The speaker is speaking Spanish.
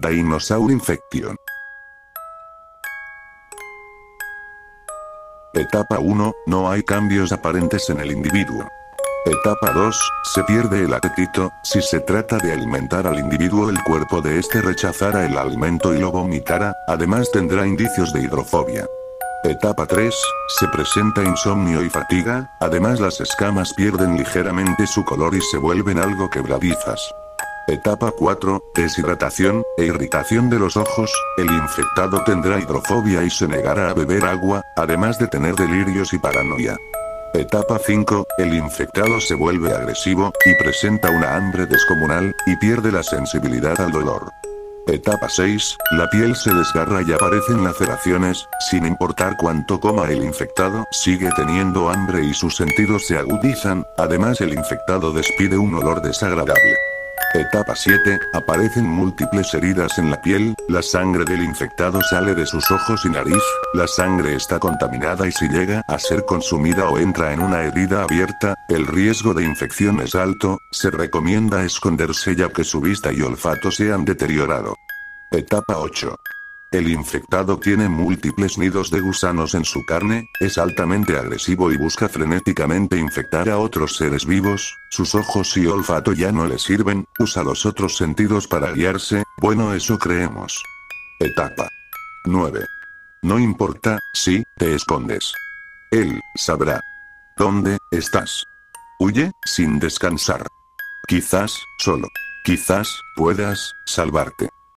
Dinosaur Infection. Etapa 1, no hay cambios aparentes en el individuo. Etapa 2, se pierde el apetito. Si se trata de alimentar al individuo, el cuerpo de este rechazará el alimento y lo vomitará, además tendrá indicios de hidrofobia. Etapa 3, se presenta insomnio y fatiga, además las escamas pierden ligeramente su color y se vuelven algo quebradizas. Etapa 4, deshidratación e irritación de los ojos. El infectado tendrá hidrofobia y se negará a beber agua, además de tener delirios y paranoia. Etapa 5, el infectado se vuelve agresivo, y presenta una hambre descomunal, y pierde la sensibilidad al dolor. Etapa 6, la piel se desgarra y aparecen laceraciones. Sin importar cuánto coma el infectado, sigue teniendo hambre y sus sentidos se agudizan, además el infectado despide un olor desagradable. Etapa 7, aparecen múltiples heridas en la piel, la sangre del infectado sale de sus ojos y nariz, la sangre está contaminada y si llega a ser consumida o entra en una herida abierta, el riesgo de infección es alto. Se recomienda esconderse ya que su vista y olfato se han deteriorado. Etapa 8. El infectado tiene múltiples nidos de gusanos en su carne, es altamente agresivo y busca frenéticamente infectar a otros seres vivos. Sus ojos y olfato ya no le sirven, usa los otros sentidos para guiarse, bueno, eso creemos. Etapa 9. No importa si te escondes. Él sabrá dónde estás. Huye sin descansar. Quizás, solo quizás, puedas salvarte.